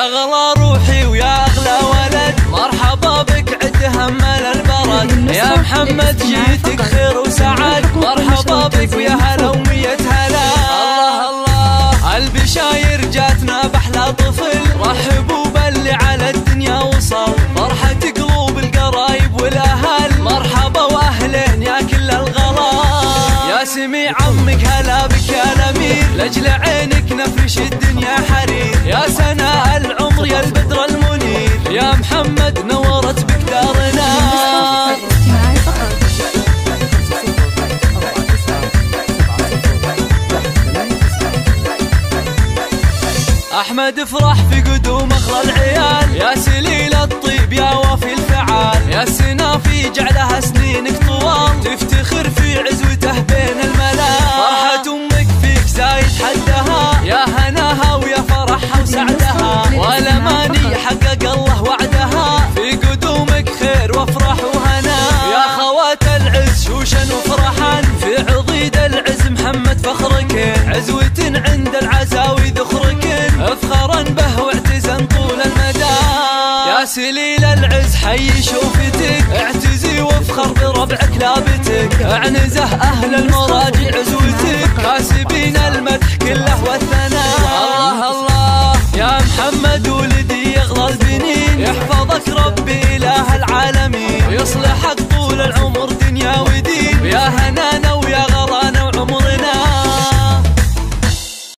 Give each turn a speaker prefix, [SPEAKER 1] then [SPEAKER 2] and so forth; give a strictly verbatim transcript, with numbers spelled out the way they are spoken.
[SPEAKER 1] أغلى روحي ويا أغلى ولد، مرحبا بك عد همل البرد. يا محمد جيتك خير وسعد، مرحبا بك ويا هلا ومية هلا. الله الله البشاير جاتنا بأحلى طفل، رحبوا باللي على الدنيا وصل، فرحة قلوب القرايب والأهل، مرحبا وأهلين يا كل الغلا. يا سميع عمك هلا بك يا الأمير، لأجل عينك نفرش الدنيا حرير. يا سناء العمر يا البدر المنير، يا محمد نورت بك دارنا. أحمد افرح في قدوم أخرى العيال، يا سليل الطيب يا وافي الفعال. يا السنافي جعلها سنينك طوال، تفتخر في عزوته بين الملال. فرحة أمك فيك زايد حدها، يا هناها ويا فرحها وسعدها، والأماني حقق الله وعدها، في قدومك خير وافرح وهنا. يا خوات العز شوشا وفرحا، في عضيد العز محمد فخركن، عزوة عند العزاوي ذخركن، افخرا به واعتزا طول المدى. يا سليل العز حي شوفتك، اعتزي وافخر بربعك لابتك، اعنزه اهل المراجع عزوتك، كاسبين المدح كله والثناء. الله الله يا محمد ولدي يغلى البنين، يحفظك ربي اله العالمين، يصلحك